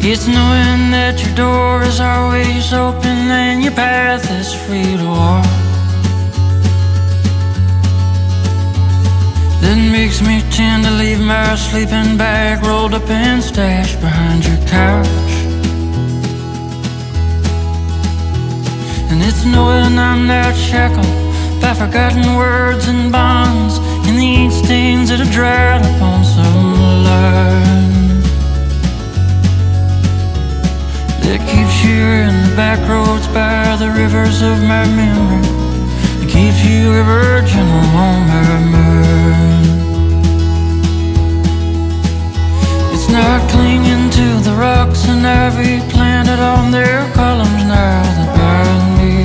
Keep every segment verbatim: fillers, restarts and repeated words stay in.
It's knowing that your door is always open and your path is free to walk that makes me tend to leave my sleeping bag rolled up and stashed behind your couch. And it's knowing I'm not shackled by forgotten words and bonds in the ink stains that have dried upon some line that keeps you in the back roads by the rivers of my memory. It keeps you a virgin on my mind. It's not clinging to the rocks and ivy planted on their columns now that bind me,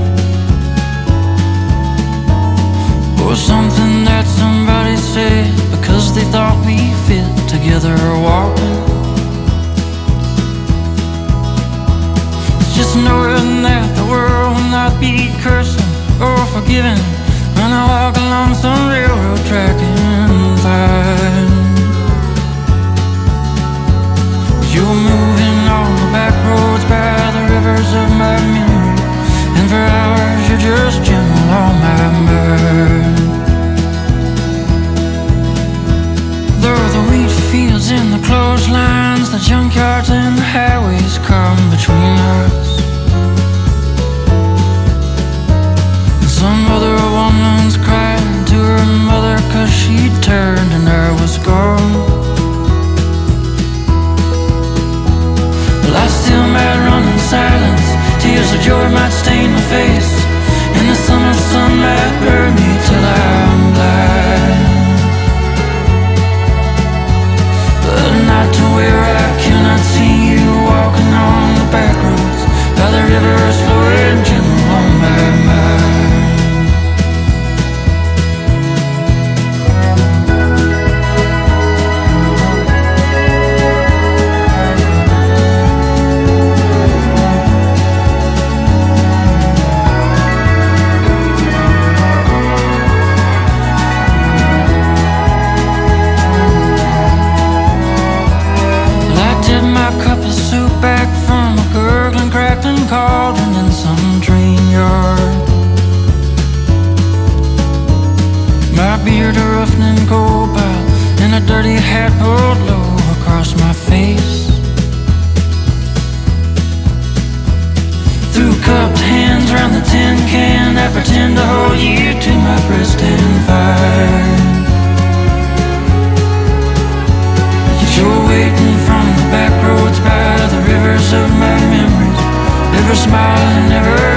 or something that somebody said because they thought me fit together walking. Just knowing that the world will not be cursing or forgiving when I walk along some railroad track and find you're moving on the back roads by the rivers of my memory, and for hours you're just gentle on my mind. There are the wheat fields and the clotheslines, the junkyards and the highways come between us. Some other woman's crying to her mother 'cause she turned and I was gone. Well, I still might run in silence, tears of joy might stain my face, and the summer sun might burn me till I'm blind. But not to where I cannot see you walking on the back roads by the rivers flowing gentle on my mind. Back from a gurgling, crackling cauldron in some drain yard. My beard a roughening coal pile and a dirty hat pulled low across my face. Through cupped hands round the tin can, I pretend to hold you to my breast and find you're waiting from the back roads by the rivers of my memories, never smiling, never